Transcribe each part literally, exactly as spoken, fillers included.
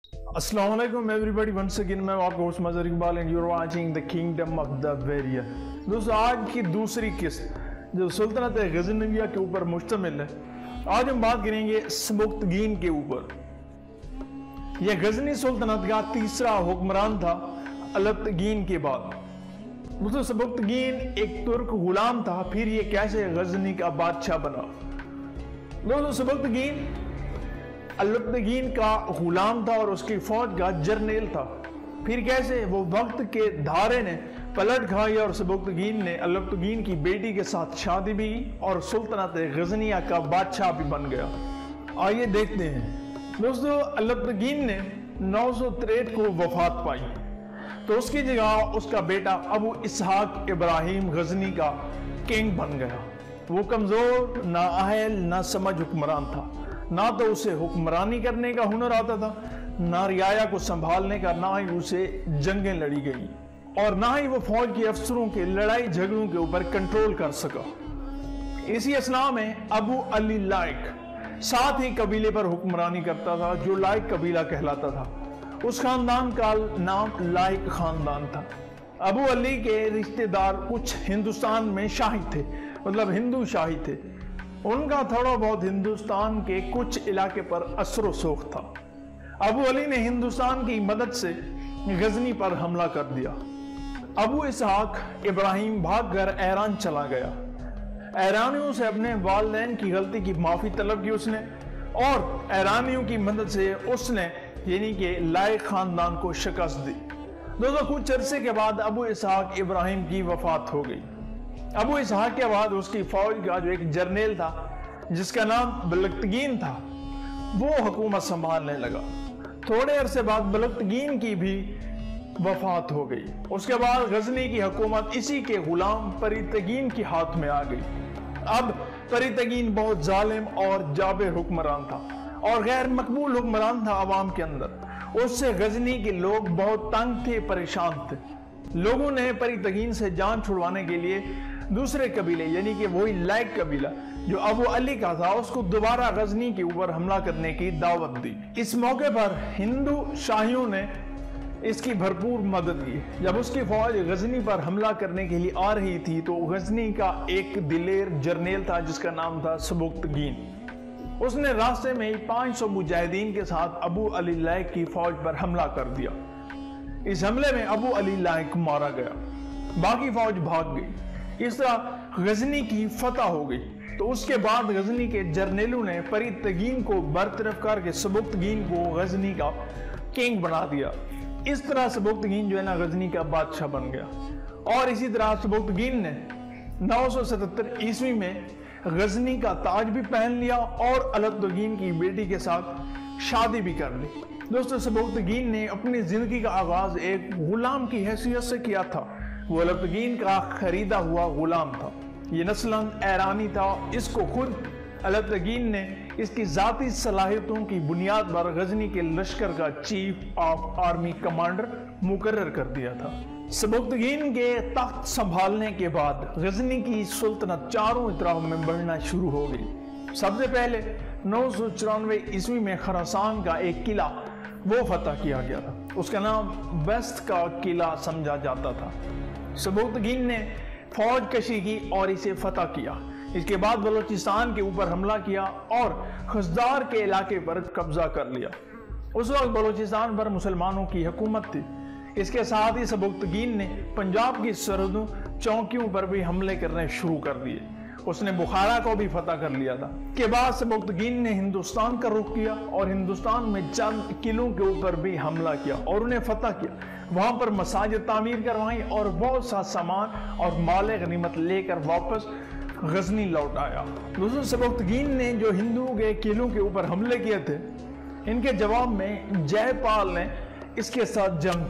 Assalamu alaikum everybody, once again मैं आपका host Mazhar Iqbal and you're watching the kingdom of the warrior। दोस्तों आज की दूसरी किस्त जो सुल्तनत गजनविया के ऊपर मुश्तमिल है, आज हम बात करेंगे सबुक्तगीन के ऊपर। यह गजनी सुल्तनत का तीसरा हुक्मरान था अलतगीन के बाद। दोस्तों सबुक्तगीन एक तुर्क गुलाम था, फिर ये कैसे गजनी का बादशाह बना। दोस्तों सबुक्तगीन अलतगीन का गुलाम था और उसकी फौज का जर्नेल था। फिर कैसे वो वक्त के धारे ने पलट खाई और सबुक्तगीन ने अलतगीन की बेटी के साथ शादी भी की और सुल्तनत गजनिया का बादशाह भी बन गया। आइए देखते हैं। दोस्तों अलतगीन ने नौ सौ तिरसठ को वफात पाई तो उसकी जगह उसका बेटा अबू इसहाक इब्राहिम गजनी का किंग बन गया। वो कमजोर, नाअहल, ना समझ हुक्मरान था। ना तो उसे हुक्मरानी करने का हुनर आता था, ना रियाया को संभालने का, ना ही उसे जंगें लड़ी गई और ना ही वो फौज के अफसरों के लड़ाई झगड़ों के ऊपर कंट्रोल कर सका। इसी असना में अबू अली लाइक साथ ही कबीले पर हुक्मरानी करता था जो लाइक कबीला कहलाता था। उस खानदान का नाम लाइक खानदान था। अबू अली के रिश्तेदार कुछ हिंदुस्तान में शाही थे, मतलब हिंदू शाही थे। उनका थोड़ा बहुत हिंदुस्तान के कुछ इलाके पर असर सोख था। अबू अली ने हिंदुस्तान की मदद से गजनी पर हमला कर दिया। अबू इसहाक इब्राहिम भागकर ईरान चला गया। ईरानियों से अपने वालिदैन की गलती की माफी तलब की उसने और ईरानियों की मदद से उसने यानी कि लाइक खानदान को शिकस्त दी। दोस्तों कुछ अरसे के बाद अबू इसहाक इब्राहिम की वफात हो गई। अबू इसहाक के बाद उसकी फौज का जो एक जर्नेल था जिसका नाम बलतगीन था, वो हुकूमत संभालने लगा। थोड़े अरसे बाद बलतगीन की भी वफात हो गई। उसके बाद गजनी की हुकूमत इसी के गुलाम परितगीन के हाथ में आ गई। अब परितगीन बहुत जालिम और जाबिर हुक्मरान था और गैर मकबूल हुक्मरान था अवाम के अंदर। उससे गजनी के लोग बहुत तंग थे, परेशान थे। लोगों ने परितगीन से जान छुड़वाने के लिए दूसरे कबीले यानी कि वही लाइक कबीला जो अबू अली का था उसको दोबारा गजनी के ऊपर हमला करने की दावत दी। इस मौके पर हिंदू शाहियों ने इसकी भरपूर मदद की। जब उसकी फौज गजनी पर हमला करने के लिए आ रही थी तो गजनी का एक दिलेर जर्नेल था जिसका नाम था सबुक्तगीन। उसने रास्ते में ही पांच सौ मुजाहिदीन के साथ अबू अली लाइक की फौज पर हमला कर दिया। इस हमले में अबू अली लाइक मारा गया, बाकी फौज भाग गई। इस तरह गजनी की फतह हो गई। तो उसके बाद गजनी के जर्नेलों ने परितगीन को बरतरफ करके सबुक्तगीन को गजनी का किंग बना दिया। इस तरह सबुक्तगीन जो है ना गजनी का बादशाह बन गया। और इसी तरह सबुक्तगीन ने नौ सौ सतहत्तर ईस्वी में गजनी का ताज भी पहन लिया और अलतगीन की बेटी के साथ शादी भी कर ली। दोस्तों सबुक्तगीन ने अपनी जिंदगी का आगाज एक गुलाम की हैसियत से किया था। वो अलतगीन का खरीदा हुआ गुलाम था। ये नस्लन ईरानी था। इसको खुद अलतगीन ने इसकी जाती सलाहियतों की बुनियाद पर गजनी के लश्कर का चीफ ऑफ आर्मी कमांडर मुकर्रर कर दिया था। सबुक्तगीन के तख्त संभालने के बाद गजनी की सुल्तनत चारों तरफ में बढ़ना शुरू हो गई। सबसे पहले नौ सौ चौरानवे ईस्वी में खरासान का एक किला वो फतह किया गया था। उसका नाम वेस्ट का किला समझा जाता था। सबुक्तगीन ने फौज कशी की और इसे फतह किया। इसके बाद बलोचिस्तान के ऊपर हमला किया और खजदार के इलाके पर कब्जा कर लिया। उस वक्त बलोचिस्तान पर मुसलमानों की हुकूमत थी। इसके साथ ही सबुक्तगीन ने पंजाब की सरहदों चौकियों पर भी हमले करने शुरू कर दिए। उसने बुखारा को भी फतह कर लिया था। के बाद सबुक्तगीन ने हिंदुस्तान का रुख किया और हिंदुस्तान में चंद किलों के ऊपर भी हमला किया और उन्हें फतह किया। वहां पर मसाजिद तामीर करवाई और बहुत सा सामान और माल गनीमत लेकर वापस गजनी लौट आया। दोस्तों सबुक्तगीन ने जो हिंदुओं के किलों के ऊपर हमले किए थे, इनके जवाब में जयपाल ने इसके साथ जंग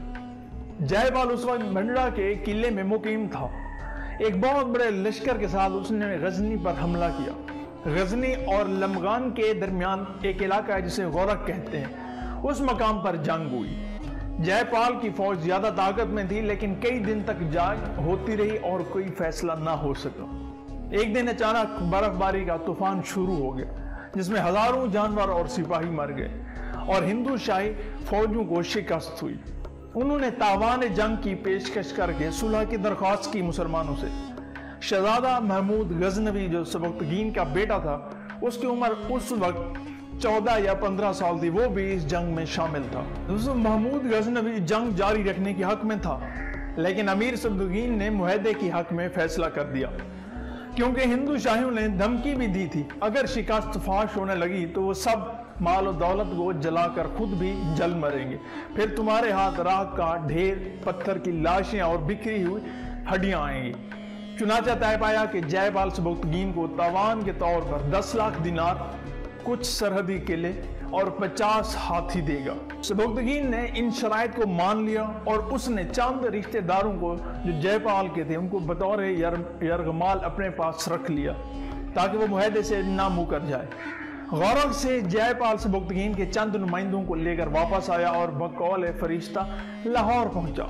की। जयपाल उस वक्त मंडला के किले में मुकीम था। एक बहुत बड़े लश्कर के साथ उसने गजनी पर हमला किया। गजनी और लमगान के दरमियान एक इलाका है जिसे गौरक कहते हैं, उस मकाम पर जंग हुई। जयपाल की फौज ज्यादा ताकत में थी लेकिन कई दिन तक जंग होती रही और कोई फैसला ना हो सका। एक दिन अचानक बर्फबारी का तूफान शुरू हो गया जिसमें हजारों जानवर और सिपाही मर गए اور ہندو شاہی فوجوں کو شکست ہوئی۔ انہوں نے تاوان جنگ کی پیشکش کر کے صلح کی درخواست کی مسلمانوں سے۔ شہزادہ محمود غزنوی جو سبکتگین کا بیٹا تھا، اس کی عمر اس وقت چودہ یا پندرہ سال تھی، وہ بھی اس جنگ میں شامل تھا۔ محمود غزنوی جنگ جاری رکھنے کے حق میں تھا، لیکن امیر سبکتگین نے معاہدے کی حق میں فیصلہ کر دیا، کیونکہ ہندو شاہیوں نے دھمکی بھی دی تھی اگر شکست فاش ہونے لگی تو وہ سب مال و دولت کو جلا کر خود بھی جل مریں گے، پھر تمہارے ہاتھ راکھ کا ڈھیر، پتھر کی لاشیں اور بکھری ہوئی ہڈیاں آئیں گی۔ چنانچہ طے پایا کہ جے پال سبکتگین کو تاوان کے طور پر دس لاکھ دینار، کچھ سرحدی قلعے اور پچاس ہاتھی دے گا۔ سبکتگین نے ان شرائط کو مان لیا اور اس نے چند رشتہ داروں کو جو جے پال کے تھے ان کو بطور یرغمال اپنے پاس رکھ لیا تاکہ وہ معاہدے سے نہ مکر جائے۔ غورک سے جے پال سبکتگین کے چند نمائندوں کو لے کر واپس آیا اور بقول فرشتہ لاہور پہنچا۔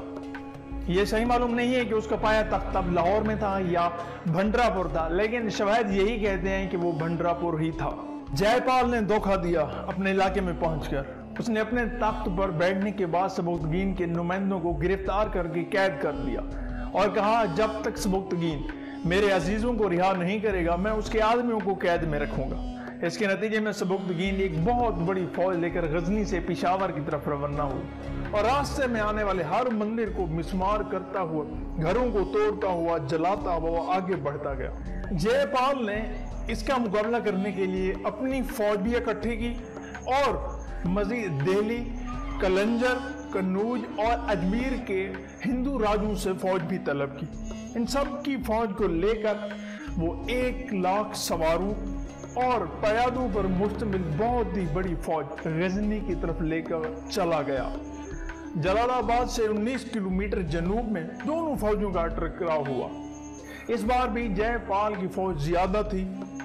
یہ صحیح معلوم نہیں ہے کہ اس کا پایا تخت تب لاہور میں تھا یا بھنڈرا پور تھا، لیکن شواہد یہی کہتے ہیں کہ وہ بھنڈرا پور ہی تھا۔ جے پال نے دھوکہ دیا اپنے علاقے میں پہنچ کر۔ اس نے اپنے تخت پر بیٹھنے کے بعد سبکتگین کے نمائندوں کو گرفتار کر کے قید کر دیا اور کہا جب تک سبکتگین میرے عزیزوں کو رہا نہیں کرے گا میں اس کے آدمیوں کو قید میں رکھوں گا۔ اس کے نتیجے میں سبکتگین ایک بہت بڑی فوج لے کر غزنی سے پشاور کی طرف روانہ ہوئی اور راستے میں آنے والے ہر مندر کو مسمار کرتا ہوا، گھروں کو توڑتا ہوا، جلاتا ہوا آگے بڑھتا گیا۔ جے پال نے اس کا مقابلہ کرنے کے لیے اپنی فوج بھی اکٹھی کی اور مزید دہلی، کلنجر، کنوج اور اجمیر کے ہندو راجوں سے فوج بھی طلب کی۔ ان سب کی فوج کو لے کر وہ ایک لاکھ سواروں اور پیادوں پر مشتمل بہت ہی بڑی فوج غزنی کی طرف لے کر چلا گیا۔ جلال آباد سے انیس کلومیٹر جنوب میں دونوں فوجوں کا ٹکراؤ ہوا۔ اس بار بھی جے پال کی فوج زیادہ تھی،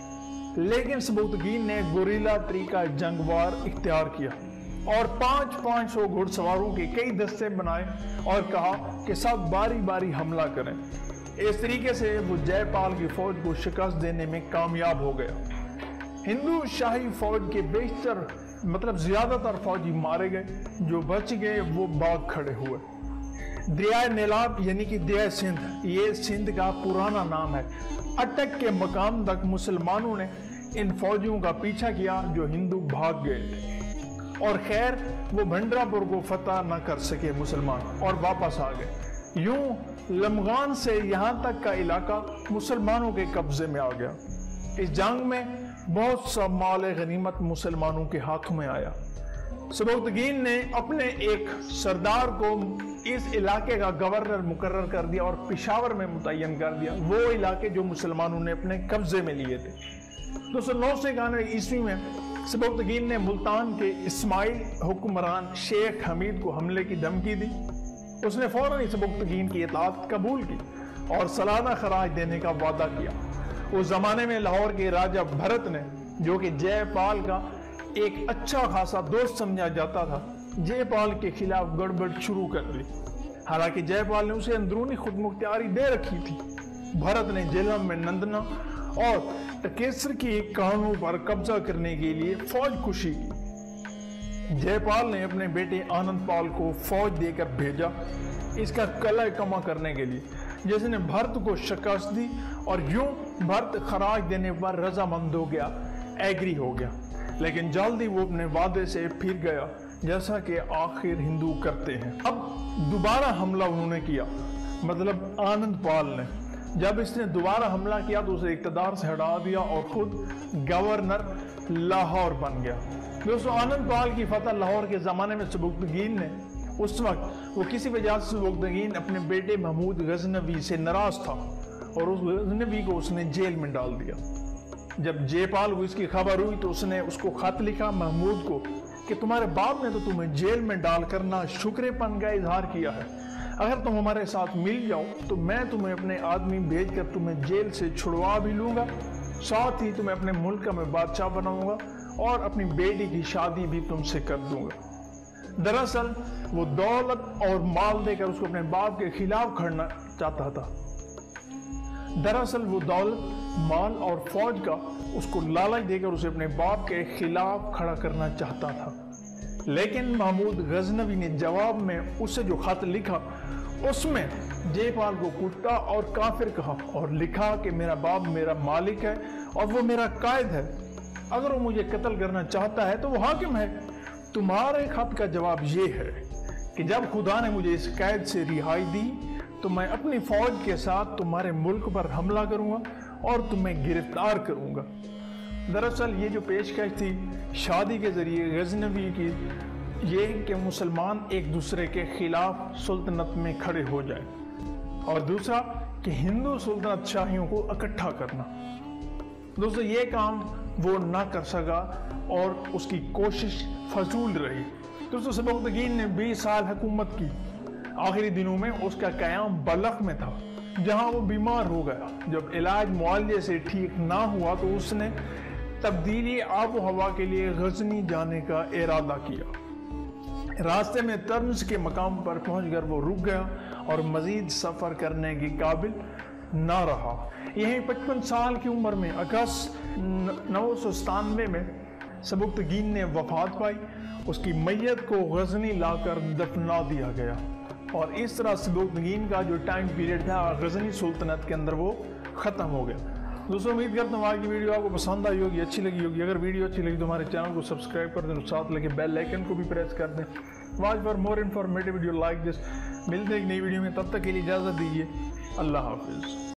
لیکن سبکتگین نے گوریلا طریقہ جنگوار اختیار کیا اور پانچ پانچ سو گھڑ سواروں کے کئی دستے بنائے اور کہا کہ سب باری باری حملہ کریں۔ اس طریقے سے وہ جے پال کی فوج کو شکست دینے میں کامیاب ہو گیا۔ ہندو شاہی فوج کے بیشتر مطلب زیادہ تر فوجی مارے گئے، جو بچ گئے وہ باغ کھڑے ہوئے۔ دریائے نیلاب یعنی کہ دریائے سندھ، یہ سندھ کا پرانا نام ہے، اٹک کے مقام تک مسلمانوں نے ان فوجیوں کا پیچھا کیا جو ہندو بھاگ گئے تھے، اور خیر وہ بھنڈرا پور کو فتح نہ کر سکے مسلمان اور واپس آ گئے۔ یوں لمغان سے یہاں تک کا علاقہ مسلمانوں کے قبضے میں آ گیا۔ اس جنگ میں بہت سا مال غنیمت مسلمانوں کے ہاتھ میں آیا۔ سبکتگین نے اپنے ایک سردار کو اس علاقے کا گورنر مقرر کر دیا اور پشاور میں متعین کر دیا، وہ علاقے جو مسلمانوں نے اپنے قبضے میں لیے تھے۔ دو سو نو سے اکانوے عیسوی میں سبکتگین نے ملتان کے اسماعیل حکمران شیخ حمید کو حملے کی دھمکی دی۔ اس نے فوراً سبکتگین کی اطاعت قبول کی اور سالانہ خراج دینے کا وعدہ کیا۔ اس زمانے میں لاہور کے راجہ بھرت نے، جو کہ جے پال کا ایک اچھا خاصا دوست سمجھا جاتا تھا، جے پال کے خلاف گڑبڑ شروع کر دی۔ حالانکہ جے پال نے اسے اندرونی خود مختاری دے رکھی تھی۔ بھرت نے جیلم میں نندنا اور ٹکیسر کی کہانوں پر قبضہ کرنے کے لیے فوج کشی کی۔ جے پال نے اپنے بیٹے آنند پال کو فوج دے کر بھیجا اس کا قلعہ کما کرنے کے لیے، جس نے بھرت کو شکست دی اور یوں بھرت خراج دینے پر رضامند ہو گیا، ایگری ہو گیا۔ لیکن جلدی وہ اپنے وعدے سے پھر گیا، جیسا کہ آخر ہندو کرتے ہیں۔ اب دوبارہ حملہ انہوں نے کیا، مطلب آنند پال نے۔ جب اس نے دوبارہ حملہ کیا تو اسے اقتدار سے ہٹا دیا اور خود گورنر لاہور بن گیا۔ دوستو، آنند پال کی فتح لاہور کے زمانے میں سبکتگین نے، اس وقت وہ کسی وجہ سے سبکتگین اپنے بیٹے محمود غزنوی سے ناراض تھا اور اس غزنوی کو اس نے جیل میں ڈال دیا۔ جب جے پال کو اس کی خبر ہوئی تو اس نے اس کو خط لکھا محمود کو کہ تمہارے باپ نے تو تمہیں جیل میں ڈال کر نہ شکرے پن کا اظہار کیا ہے، اگر تم ہمارے ساتھ مل جاؤ تو میں تمہیں اپنے آدمی بھیج کر تمہیں جیل سے چھڑوا بھی لوں گا، ساتھ ہی تمہیں اپنے ملک میں بادشاہ بناؤں گا اور اپنی بیٹی کی شادی بھی تم سے کر دوں گا۔ دراصل وہ دولت اور مال دے کر اس کو اپنے باپ کے خلاف کھڑنا چاہتا تھا۔ دراصل وہ دولت، مال اور فوج کا اس کو لالچ دے کر اسے اپنے باپ کے خلاف کھڑا کرنا چاہتا تھا۔ لیکن محمود غزنوی نے جواب میں اسے جو خط لکھا اس میں جے پال کو کتا اور کافر کہا اور لکھا کہ میرا باپ میرا مالک ہے اور وہ میرا قائد ہے، اگر وہ مجھے قتل کرنا چاہتا ہے تو وہ حاکم ہے۔ تمہارے خط کا جواب یہ ہے کہ جب خدا نے مجھے اس قید سے رہائی دی تو میں اپنی فوج کے ساتھ تمہارے ملک پر حملہ کروں گا اور تمہیں گرفتار کروں گا۔ دراصل یہ جو پیشکش تھی شادی کے ذریعے غزنوی کی یہ کہ مسلمان ایک دوسرے کے خلاف سلطنت میں کھڑے ہو جائیں، اور دوسرا کہ ہندو سلطنت شاہیوں کو اکٹھا کرنا۔ دوستو یہ کام وہ نہ کر سکا اور اس کی کوشش فضول رہی۔ دوستو سبکتگین نے بیس سال حکومت کی، آخری دنوں میں اس کا قیام بلخ میں تھا جہاں وہ بیمار ہو گیا۔ جب علاج معالجے سے ٹھیک نہ ہوا تو اس نے تبدیلی آب و ہوا کے لیے غزنی جانے کا ارادہ کیا۔ راستے میں طنز کے مقام پر پہنچ کر وہ رک گیا اور مزید سفر کرنے کے قابل نہ رہا۔ یہیں پچپن سال کی عمر میں اگست نو سو ستانوے میں سبکتگین نے وفات پائی۔ اس کی میت کو غزنی لا کر دفنا دیا گیا، اور اس طرح سبکتگین کا جو ٹائم پیریڈ تھا غزنی سلطنت کے اندر وہ ختم ہو گیا۔ دوستوں امید کرتا ہوں آج کی ویڈیو آپ کو پسند آئی ہوگی، اچھی لگی ہوگی۔ اگر ویڈیو اچھی لگی تو ہمارے چینل کو سبسکرائب کر دیں اور ساتھ لگے بیل آئیکن کو بھی پریس کر دیں۔ Watch for more informative video like this. ملتے ہیں ایک نئی ویڈیو میں، تب تک کے لیے اجازت دیجیے، اللہ حافظ۔